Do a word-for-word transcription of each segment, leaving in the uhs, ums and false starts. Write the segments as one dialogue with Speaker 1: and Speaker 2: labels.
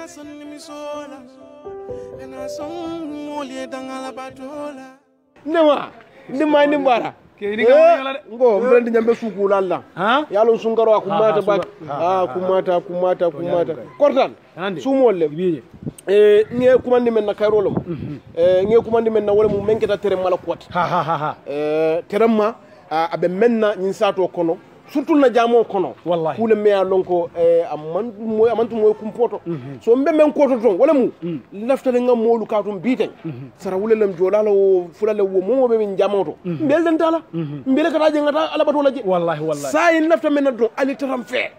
Speaker 1: son mi sola ena son molie dangala batola
Speaker 2: nema nema ni mbara ngo mbendi nyambe suku lalla ha yalo sungaro akumata ba ah kumata kumata kumata kortan sumolle eh nge kumandi men na kayrolo eh nge kumandi men na wala mu menketa tere mala kwat ha ha ha eh teremma abe menna nyin sato kono surtout na jamo kono wallahi kule me alonko eh aman moy amantu moy kumpoto so mbe men koto ton wala mu laftale ngam molu katum biten sara wulelam jolala o fulale wo momo be min jamoto mbel den dala mbele kata je ngata ala bato laje wallahi wallahi say lafta men don ali taram fe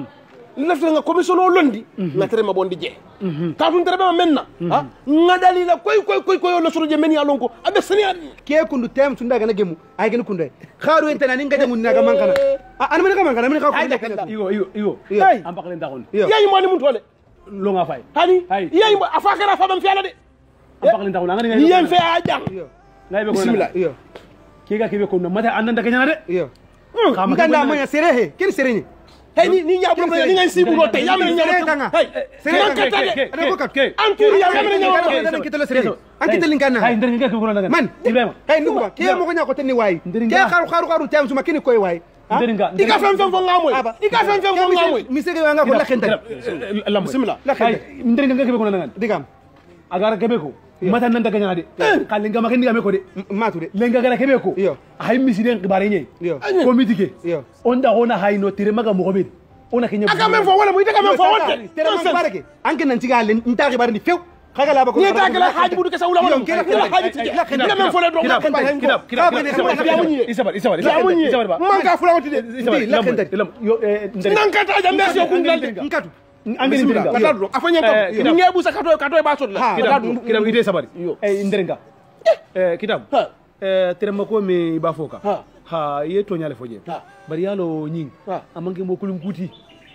Speaker 2: lafta nga commission o londi na tere ma bondi je katum tere be menna ha ngadali la koy koy koy koy la soroje men ya lonko abe senian
Speaker 3: ke kundu tem sunda gana gemu ay gene kundu xaru entana ni ngaja mun naga mankana an man ka mankana man ka ko
Speaker 2: igo igo igo ay am bakalen takon yayi mo ni mun tole lo nga fay hani yayi mo afakara fa bam fi ala de am bakalen takon nga ni yeen fe a jang ngay be ko bismillah iyo ki ga ki be ko no mata ananda ka nyana de iyo
Speaker 3: kam ka nda mo ya serehe kin sereñi
Speaker 2: hey ni ni nyabu ko ni ngay sibu rote yamene nyabu hey serehe ka tade ko kat anturi yamene nyabu
Speaker 3: ki tele serehe an ki tele ngana
Speaker 2: hay ndere ngeke ko na
Speaker 3: man ibrahima hey nuba ki mo ko nyako tenni way ke xaru xaru xaru tem suma kini koy way
Speaker 2: ika fem fem fo ngamoy ika fem fem fo ngamoy
Speaker 3: mi sege nga ko la xenta
Speaker 2: Allah bismillah
Speaker 3: la xenta
Speaker 2: ndere ngeke ko na
Speaker 3: digam
Speaker 2: agara kebe ko mata nan daga nyade kale ngama kendi game ko de
Speaker 3: matu de
Speaker 2: lenga gara kebe ko ay misiden xibare ñey ko mitike onda ona hayno tere maga mo gobe ona kenya aka men fo wala mo ita men fo wonte
Speaker 3: tere maga barake anke nan tiga len nta xibare ni few xaga la ba ko
Speaker 2: ni ta gala haji budu kessa wala wala la haji tije la men fo le do la kidab kidab isabar isabar isabar ba man ka fula wonte de la kenta yo nan kata ja merci ko nglalde ngatu angeni ndiringa katado afanya ko ngebu sa kato kato ba sot la katado kidab ide sabari eh ndiringa eh kidab eh tere mako me ba foka ha ye to nyale foje bari yalo nying amange mo kulum guti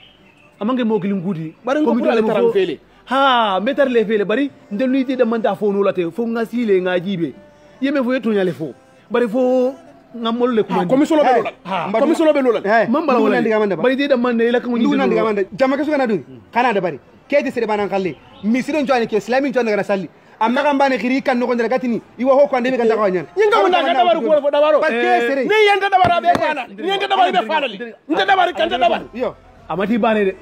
Speaker 2: amange mo kulum guti bari ko mi dole taram fele ha metar le fele bari ndelu ite de manda fo no late fo ngasile ngajibe yeme fo ye to nyale fo bari fo ngamol le kuma commission be lolal ha commission be lolal mambala wala ndiga manda bari de manda ila ko ndu ndiga manda
Speaker 3: jama ke sugana dun kana da bari ke de sere banan kalle misiron jani ke islamic jani ngana salli amma kan bane khiri kan no gonda gatini iwa ho ko ande be kan daga nyan
Speaker 2: nyinga manda ka dabaru ko fo dabaru ni yenda dabara be fana ni yenda dabara be fana li nda dabari kan dabar yo amati bane de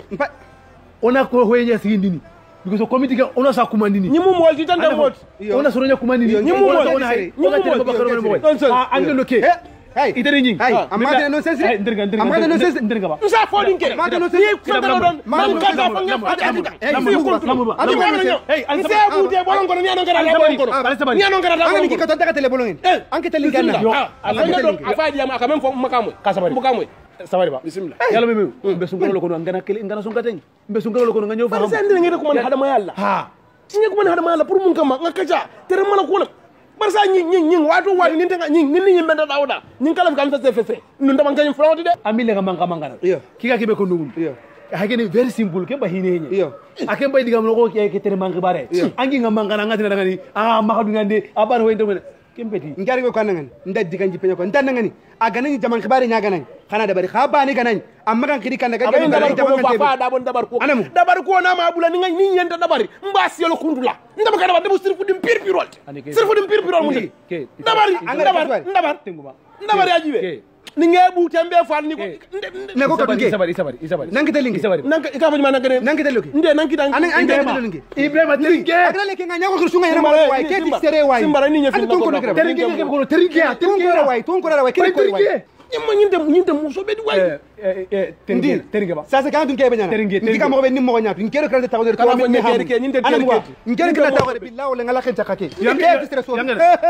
Speaker 2: ona ko hoye sigindini because committee ka ona sa kumandini nyimu mo walti tan da mot ona soronya kumandini nyimu mo ona hay ona tere babakaro mo ah angelo ke hey idere nyi
Speaker 3: amma de non sensi amma de non sensi
Speaker 2: ndirga ba usa fodin kere ma de non sensi ko da don man ka da fa ngam ade ade ade ko ade ko hey an se bu de bolon ko ni anon gara la bolon ko ni anon gara la bolon
Speaker 3: ko ko daga tele bolon anke tele ganna
Speaker 2: ala don afadi am aka men fo makamoy kasabari makamoy sabari ba bismillah yalla meme be sungalo ko ngana kele ngana sungaten be sungalo ko ngana fa sen ngi ko man hada ma yalla ha ngi ko man hada ma yalla pour mun kama ngakaja tere mala ko nak barsa ñi ñi ñi wato wadi ni nga ñi ni ni mbenda dawda ñi kala kam sa fefe ñu ndama ngañ flawti de amile nga manga manga ki ga ke be ko ndugum hageni very simple ke ba hine ñi ake bay digam ko ke tere manga bare angi nga manga nga tere ngani ah ma xadu ngande abar hoy ndem kembeti
Speaker 3: ngari ko kanangan nda diganji penyo ko ndan ngani aga nani jaman khibari nyaga nan kana da bari khaba ni ganan amma kan kidi kan daga
Speaker 2: ga dabar ko fa fa da bon dabar ko dabar ko na ma bula ni ngani ni yenta dabari mbas yelo kundula ndaba ka dabar de sirfu dim pir pirol sirfu dim pir pirol mu dabari dabar dabar tenguma dabari ajibe ni ngebu tembe fal ni ko
Speaker 3: ne ko ko nge
Speaker 2: sabari sabari sabari
Speaker 3: nangi telingi
Speaker 2: nangi ka fa ma nangane
Speaker 3: nangi telingi
Speaker 2: nde nangi dan
Speaker 3: nangi telingi
Speaker 2: ibrahima telingi
Speaker 3: agna leke nga nyako ko sunga yana way ke ti sere way
Speaker 2: simbara ni nyafi
Speaker 3: ko ko
Speaker 2: telingi ke ko telingi
Speaker 3: telingi way ton ko way ke ko way
Speaker 2: ñimma ñinde ñinde muso be di way eh telingi telingi ba
Speaker 3: sa sa kan dun ke be nyana ndi ka mo be ni mo nyatu ni kero krante tawde ko
Speaker 2: mi ñinde ke ñinde telingi
Speaker 3: ngere ka tawde billahi wala ngala khenta kake ke ti sere so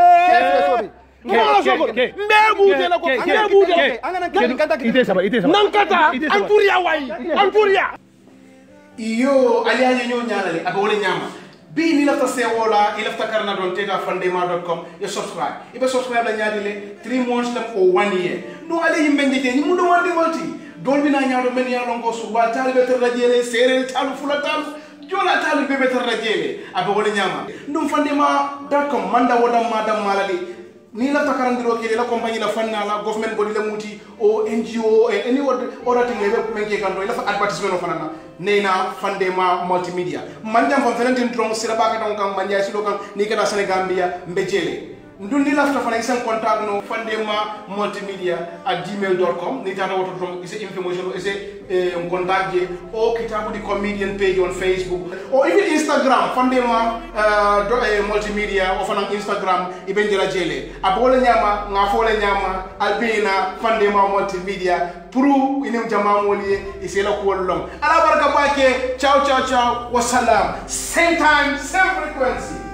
Speaker 2: Kala soko mbebu de la ko mbebu de
Speaker 3: angana kan kan tak
Speaker 2: ite sabar ite sabar nankata anturia way anturia iyo ali ali ñoo ñaanale ak wala ñama bi ni lafta sewola i lafta karna don tega fandema dot com yo subscribe ibe subscribe la ñaadi le three months tam o one year no ali yimbe ngite ni mu do wandi wolti dol bina ñaado men ya longo su ba talibe ter radiele serel talu fula talu jola talu bebe ter radiele abe wala ñama ndum fandema dot com manda wodam madam malali ni la takarandiro ke la compagnie la fanna la government body la muti o N G O and any other other thing le men ke kan do la fa advertisement o fanana neyna Fandema multimedia man jam fam fenen tin drong sira baka don kan manja silo kan ni kata Senegambia mbejele ndundi lafta fana isen contact no Fandema multimedia at gmail dot com ni tata woto drong ise information ise um, contact je o kitabu di comedian page on Facebook or even Instagram Fandema uh, do, uh, multimedia o fana Instagram ibenjela jele abole nyama ngafole nyama albina Fandema multimedia puru inem jama moliye isela ko long ala barka bake ciao ciao ciao wassalam same time same frequency